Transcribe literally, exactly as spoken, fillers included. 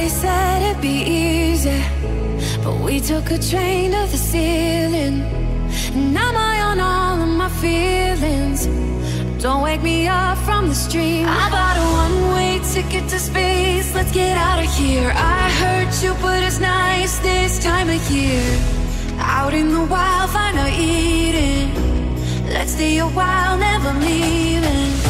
Everybody said it'd be easy, but we took a train to the ceiling. And I'm high on all of my feelings. Don't wake me up from the stream. I bought a one-way ticket to space. Let's get out of here. I heard Jupiter's nice this time of year. Out in the wild, find our eating. Let's stay a while, never leaving.